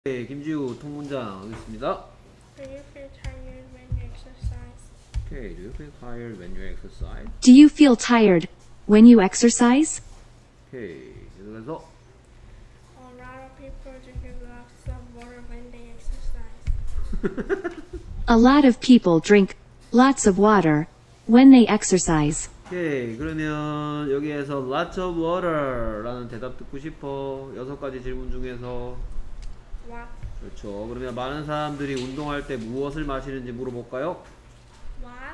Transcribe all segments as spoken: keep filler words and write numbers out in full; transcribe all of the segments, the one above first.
네, 김지우 통문장 하겠습니다. Do you feel tired when you exercise? Okay, do you feel tired when you exercise? Do you feel tired when you exercise? Okay, 계속해서 A lot of people drink lots of water when they exercise. A lot of people drink lots of water when they exercise. 오케이, 그러면 여기에서 lots of water 라는 대답 듣고 싶어. 여섯 가지 질문 중에서 What? 그렇죠. 그러면 많은 사람들이 운동할 때 무엇을 마시는지 물어볼까요? What?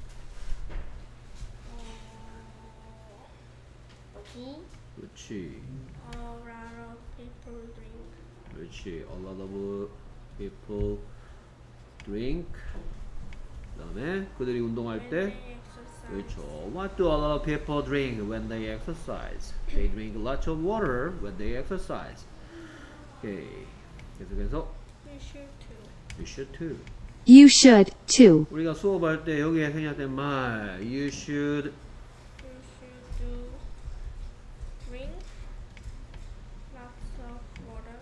어, tea? 그렇지. A lot of people drink. 그렇지. A lot of people drink. 그 다음에 그들이 운동할 When 때 they exercise. 그렇죠. What do a lot of people drink when they exercise? They drink lots of water when they exercise. 오케이. 계속해서 You should too. You should too. You should too. 우리가 수업할 때 여기에 생략된 말 You should You should do drink lots of water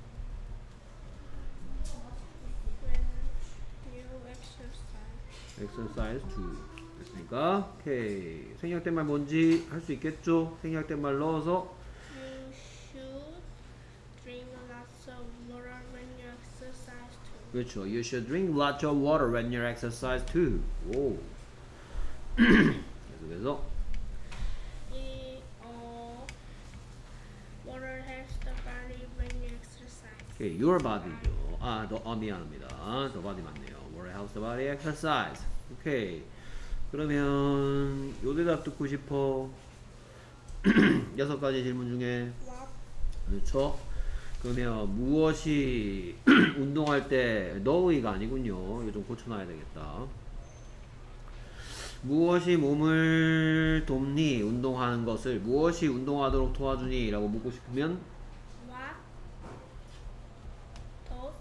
when you exercise. exercise too. 됐습니까? 오케이. 생략된 말 뭔지 할 수 있겠죠? 생략된 말 넣어서 You should drink lots of water when you exercise too. 그렇죠. You should drink lots of water when you exercise too. 오. 계속해서 이, 어, water helps the body when you exercise. 오케이. Your body죠. 아, 너, 아 미안합니다. The body 맞네요. Water helps the body exercise. 오케이. 그러면 요 대답 듣고 싶어. 여섯 가지 질문 중에 What? 그렇죠. 그러면 무엇이 운동할 때 너의가 아니군요. 이거 좀 고쳐놔야 되겠다. 무엇이 몸을 돕니? 운동하는 것을 무엇이 운동하도록 도와주니? 라고 묻고 싶으면 What? Those?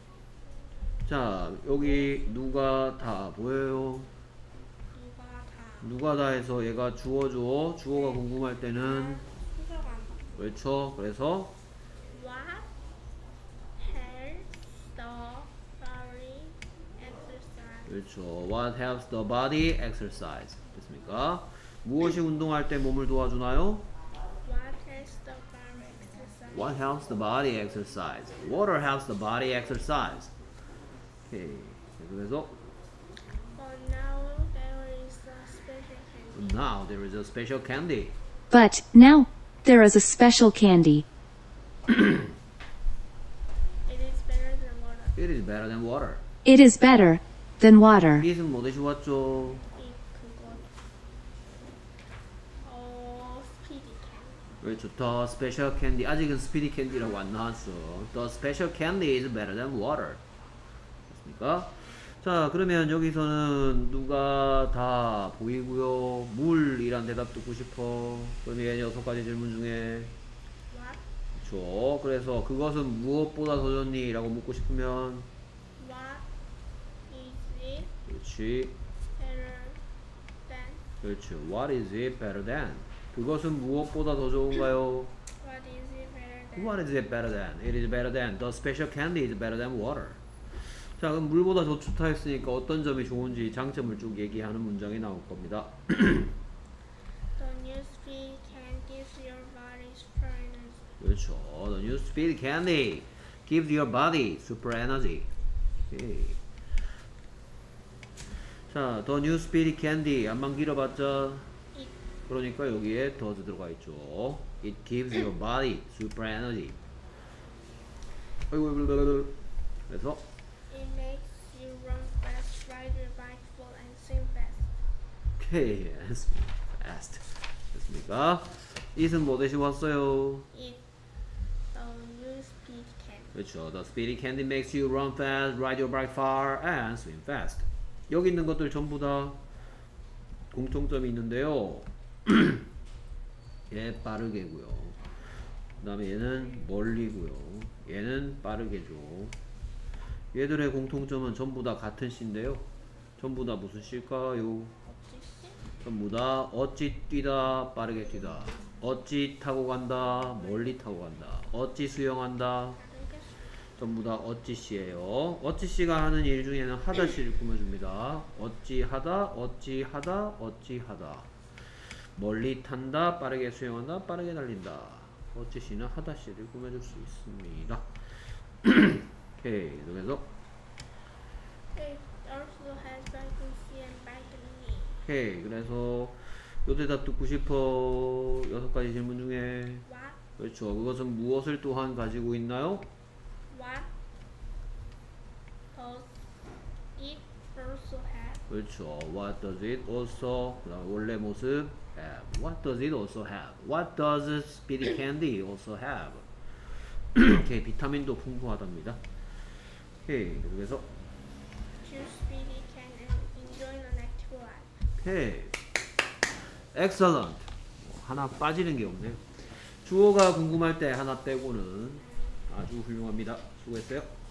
자 여기 누가 다 보여요? 누가 다. 누가 다 해서 얘가 주어줘. 주어가 궁금할 때는 수저가 안 나. 그렇죠. 그래서 What helps the body exercise? 그렇죠. What helps the body exercise? 됐습니까? 무엇이 운동할 때 몸을 도와주나요? What helps the body exercise? What helps the body exercise? Water helps the body exercise. 오케이. 그래서 But now there is a special candy. now there is a special candy. But now there is a special candy. It is better than water. It is better than water. It is better than water. it은 뭐 대신 왔죠? 이 그거 어 스피디 candy. 그렇죠. The special candy. 아직은 스피디 캔디라고 안 나왔어. The special candy is better than water. 됐습니까? 자, 그러면 여기서는 누가 다 보이고요. 물이란 대답 듣고 싶어. 그러면 얘 여섯 가지 질문 중에 What? 그렇죠. 그래서 그것은 무엇보다 더 좋니? 라고 묻고 싶으면 What is it 그렇지. better than? 그렇죠. What is it better than? 그것은 무엇보다 더 좋은가요? What is it better than? What is it better than? It is better than. The special candy is better than water. 자, 그럼 물보다 더 좋다 했으니까 어떤 점이 좋은지 장점을 쭉 얘기하는 문장이 나올 겁니다. The new speed can give your body super energy. 그렇죠. The new speed candy gives your body super energy. 오케이. 자, the new speed candy 안만 길어봤자 It 그러니까 여기에 does 들어가 있죠. It gives your body super energy. 어이구, 그래서 it makes you run fast, ride your bike full, and swim fast. 오케이, yes, fast. 됐습니까? it은 뭐 대신 왔어요? It the new speed can. 그렇죠. The speedy candy makes you run fast, ride your bike far, and swim fast. 여기 있는 것들 전부 다 공통점이 있는데요. 얘 빠르게고요. 그 다음에 얘는 멀리고요. 얘는 빠르게죠. 얘들의 공통점은 전부 다 같은 시인데요. 전부 다 무슨 시일까요? 어찌시? 전부 다 어찌 뛰다, 빠르게 뛰다. 어찌 타고 간다, 멀리 타고 간다. 어찌 수영한다, 알겠어. 전부 다 어찌씨예요. 어찌씨가 하는 일 중에는 하다씨를 꾸며줍니다. 어찌하다, 어찌하다, 어찌하다. 멀리 탄다, 빠르게 수영한다, 빠르게 달린다. 어찌씨는 하다씨를 꾸며줄 수 있습니다. 오케이, 그래서 It also has vitamin C and vitamin E. 오케이, 그래서 요 대답 듣고 싶어. 여섯 가지 질문 중에 What? 그렇죠. 그것은 무엇을 또한 가지고 있나요? What does it also have? 그렇죠. What does it also? 그다음 원래 모습 have. What does it also have? What does speedy candy also have? 오케이, 비타민도 풍부하답니다. 오케이, 그래서 Choose speedy can and enjoy an active life. 오케이, excellent. 하나 빠지는 게 없네요. 주어가 궁금할 때 하나 빼고는 아주 훌륭합니다. 수고했어요.